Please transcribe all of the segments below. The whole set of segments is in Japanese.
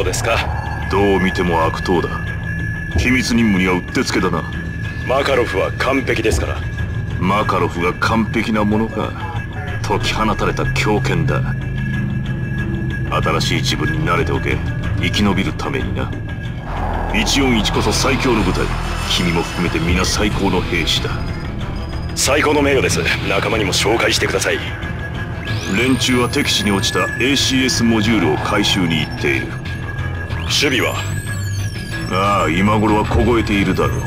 ですか？ どう見ても悪党だ。機密任務にはうってつけだな。 マカロフは完璧ですから。 マカロフが完璧なものか。解き放たれた狂犬だ。新しい自分に慣れておけ。生き延びるためにな。141こそ最強の部隊。君も含めて皆最高の兵士だ。 最高の名誉です。仲間にも紹介してください。 連中は敵地に落ちた ACS モジュールを回収に行っている。 守備は？ ああ、今頃は凍えているだろう。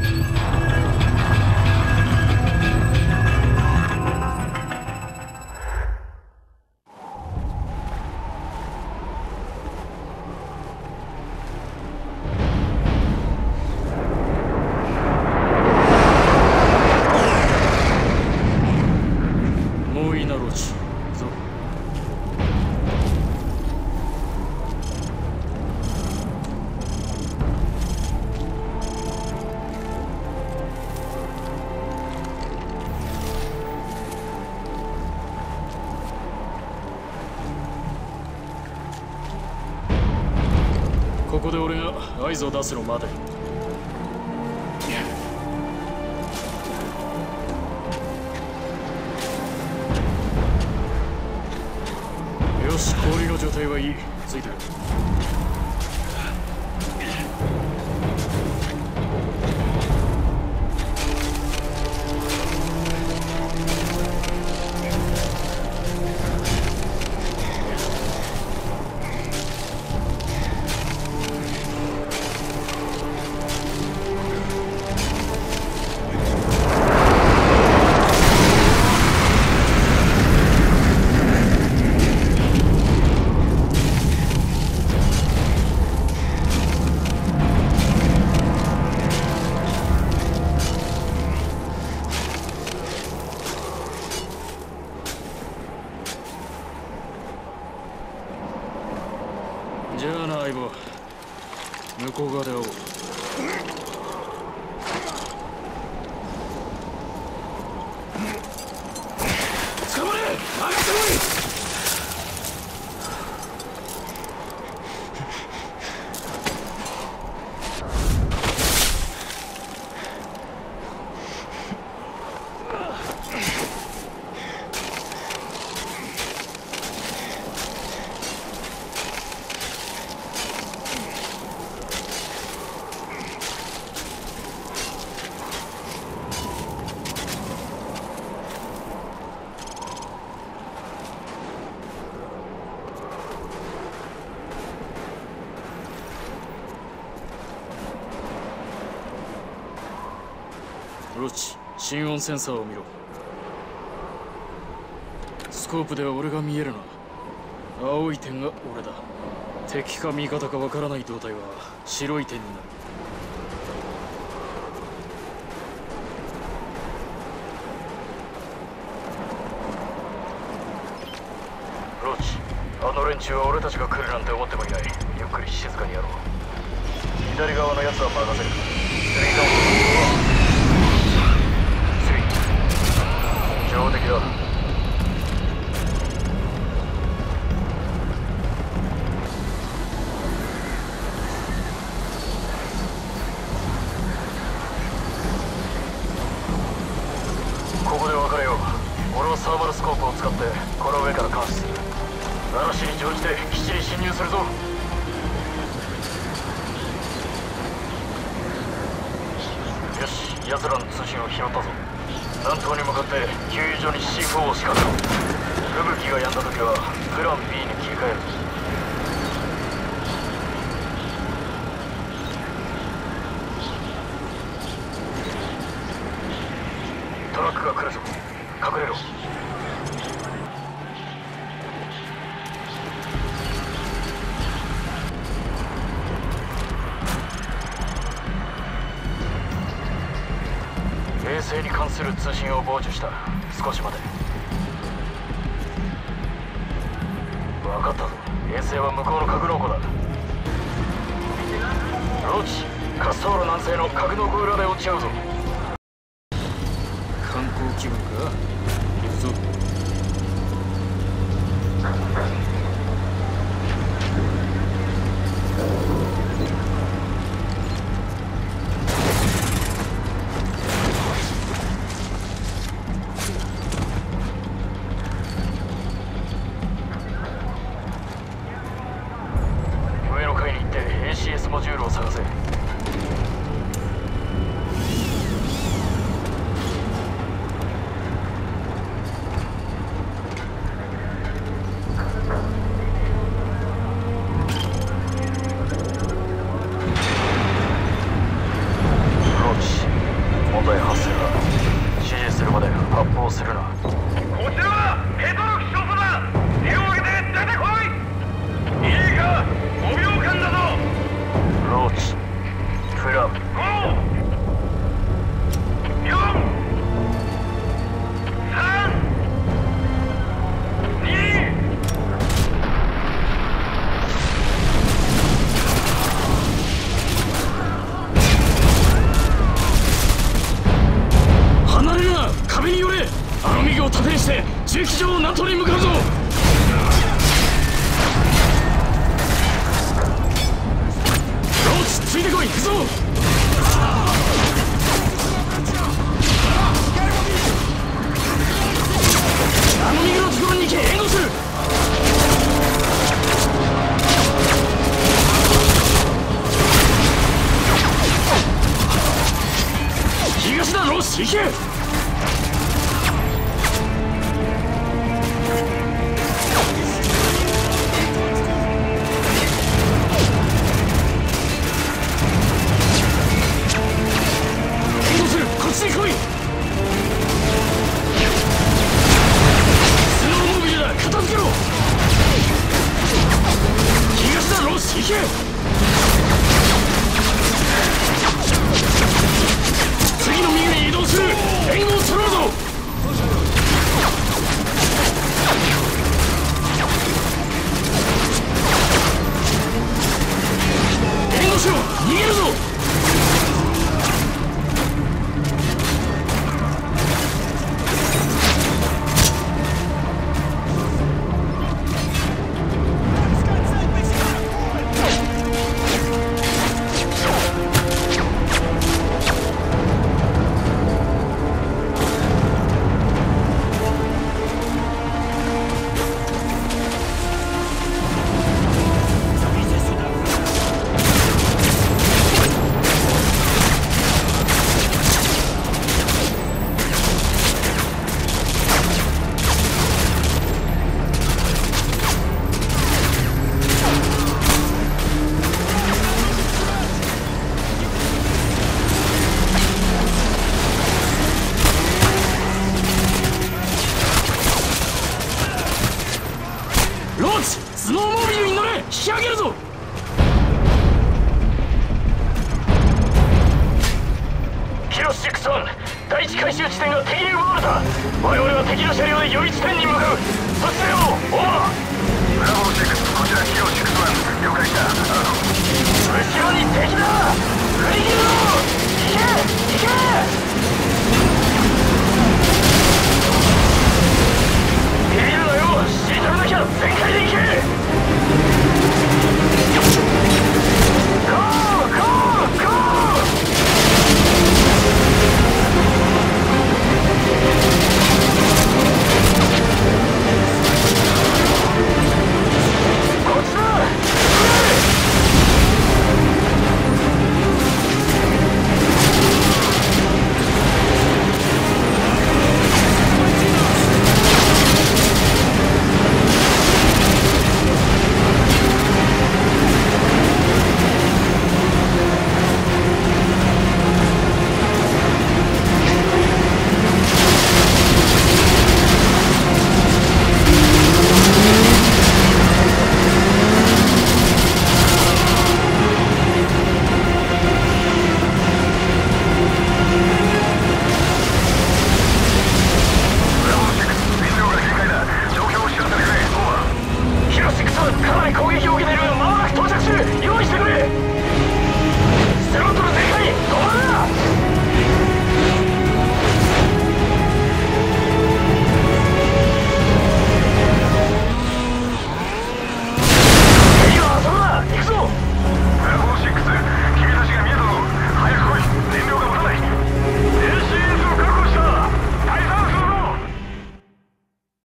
ここで俺が合図を出すのまで。よし、氷の状態はいい。ついてる。じゃあな、相棒。向こう側で会おう。捕まれ！上がってこい！ロチ、心音センサーを見ろ。スコープでは俺が見えるな。青い点が俺だ。敵か味方かわからない胴体は白い点になる。ロチ、あの連中は俺たちが来るなんて思ってもいない。ゆっくり静かにやろう。左側のやつは任せる。上出来だ。ここで別れよう。俺はサーマルスコープを使ってこの上から監視する。嵐に乗じて基地に侵入するぞ。よし、奴らの通信を拾ったぞ。南東に向かって給油所に C4 を仕掛けろ。吹雪が止んだ時はプラン B に切り替える。トラックが来るぞ。隠れろ。衛星に関する通信を傍受した。少し待て。分かったぞ。衛星は向こうの格納庫だ。ローチ、滑走路南西の格納庫裏で落ち合うぞ。観光気分か？行くぞ。 あの右を盾にして駐機場を南東に向かうぞ。ローチついてこい。行くぞ。あの右のところに行け。援護する。東だ。ローチ行け。次の右に移動する。援護を取ろうぞ。援護しろ。逃げるぞ。ローチ、スノーモービルに乗れ。引き上げるぞ。キロス6-1、第一回収地点が敵に奪われた。我々は敵の車両で予備地点に向かう。そしてよ、オーバー。ブラボー6、こちらキロ6-1、了解した。後ろに敵だ。振り切るぞ。行け行け。